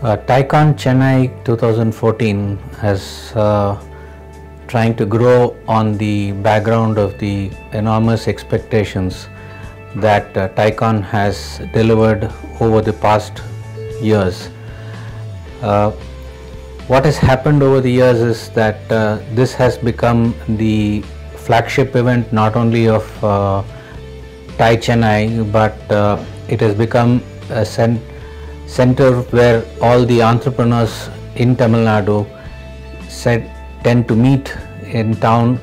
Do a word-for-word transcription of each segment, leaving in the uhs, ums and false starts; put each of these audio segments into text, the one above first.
Uh, Tycon Chennai twenty fourteen has uh, trying to grow on the background of the enormous expectations that uh, Tycon has delivered over the past years. Uh, what has happened over the years is that uh, this has become the flagship event not only of uh, Ty Chennai, but uh, it has become a cent center where all the entrepreneurs in Tamil Nadu said, tend to meet in town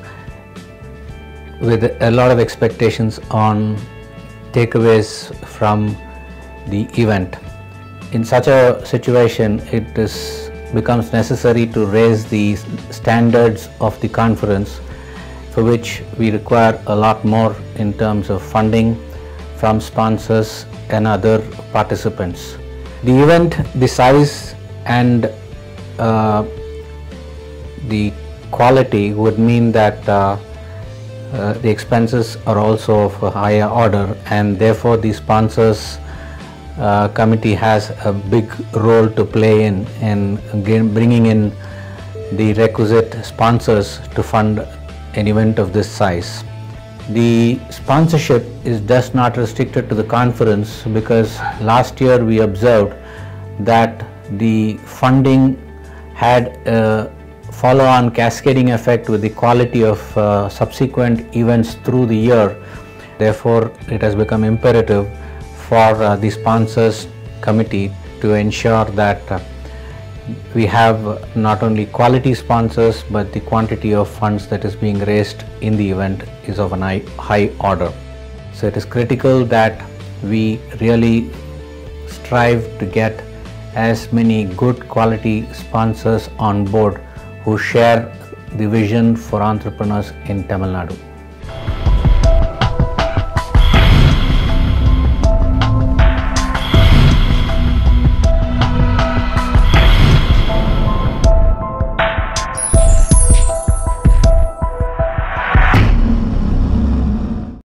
with a lot of expectations on takeaways from the event. In such a situation, it is becomes necessary to raise the standards of the conference, for which we require a lot more in terms of funding from sponsors and other participants. The event, the size and uh, the quality would mean that uh, uh, the expenses are also of a higher order, and therefore the sponsors uh, committee has a big role to play in in again bringing in the requisite sponsors to fund an event of this size. The sponsorship is just not restricted to the conference, because last year we observed that the funding had a follow-on cascading effect with the quality of uh, subsequent events through the year. Therefore, it has become imperative for uh, the sponsors committee to ensure that uh, we have not only quality sponsors, but the quantity of funds that is being raised in the event is of a high, high order. So it is critical that we really strive to get as many good quality sponsors on board who share the vision for entrepreneurs in Tamil Nadu.